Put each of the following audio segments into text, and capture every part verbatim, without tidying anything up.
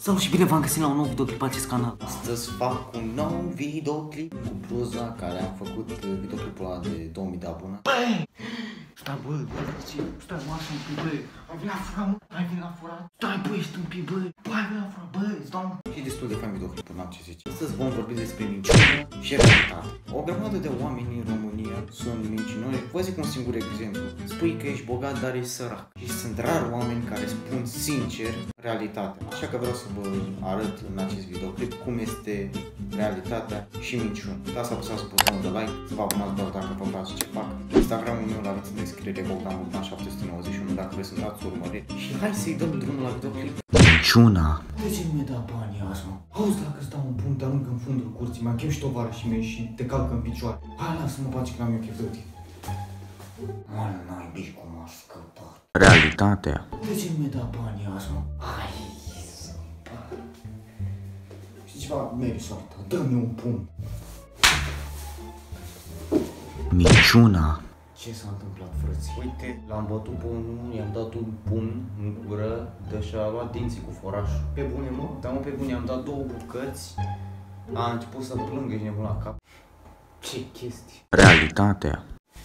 Salut și bine v-am găsit la un nou videoclip pe acest canal. Astăzi fac un nou videoclip cu bluza care am făcut videoclipul ăla de două mii de abonați. Băi! Stai bă, stai mă așa un pic bă. Ai venit la furat mă, ai venit la furat. Stai bă, ești un pic bă, bă ai venit la furat bă, îți dau un... Și destul de fain videoclipul, n-am ce zice. Astăzi vom vorbi despre minciună și realitate. O grămadă de oameni în România sunt mincinoși. Vă zic un singur exemplu. Spui că ești bogat, dar ești sărac. Și sunt rar oameni care spun sincer realitatea. Așa că vreau să vă arăt în acest videoclip cum este realitatea și minciuna. Uitați să apăsați butonul de like, să vă abonați doar dacă vă place ce fac. Instagramul meu l-aveți în descriere, Bogdan Bogdan șapte sute nouăzeci și unu, dacă vreți să-mi dați urmăriri. Și hai să-i dăm drumul la videoclip. Minciuna. De ce nu mi-e dat banii azi, mă? Auzi, dacă îți dau un punct, arunc în fundul curții, mi-am chef și tovarășii mei și te calcă în picioare. Hai, lasă-mă pace că n-am eu chef de tine. Mă, n-ai bici cum m-aș scăpa. Realitatea. De ce nu mi-e dat banii azi, mă? Hai să știi ceva? Meri soarta, dă-mi un pumn. Minciuna. Ce s-a întâmplat, frăți? Uite, l-am bătut pe unul, i-am dat un pumn în gură, de și-a luat dinții cu forașul. Pe bune, mă? Da, mă, pe bune, am dat două bucăți. A început să plângă și nebun la cap. Ce chestii? Realitatea.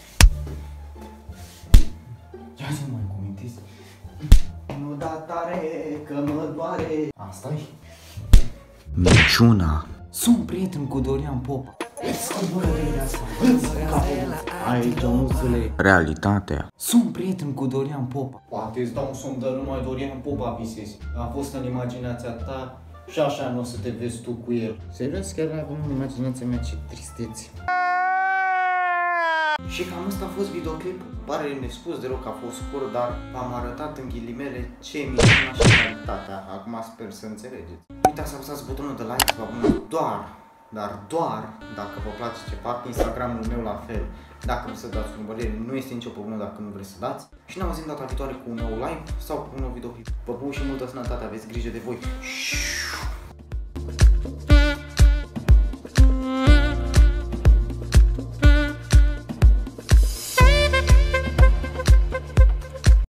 Ia să nu mai comentezi. Nu da tare, că mă doare. Asta-i? Minciuna. Sunt prieten cu Dorian Popa. Aici, musule. Realitatea. Sunt prieten cu Dorian Popa. Poate îți dau un somn, dar numai Dorian Popa visezi. A fost în imaginația ta și așa nu o să te vezi tu cu el. Serios, chiar avem în imaginația mea, ce tristețe. Și cam asta a fost videoclipul. Pare nespus de rău că a fost scurt, dar v-am arătat în ghilimele ce e minciuna și realitatea. Acum sper să înțelegeți. Uitați să apăsați butonul de like, să vă abonați doar, dar doar dacă vă place ce fac. Instagramul meu la fel. Dacă vreți să dați urmărire, nu este nicio problemă dacă nu vreți să dați. Și ne auzim data viitoare cu un nou live sau cu un nou videoclip. Vă pup și multă sănătate, aveți grijă de voi.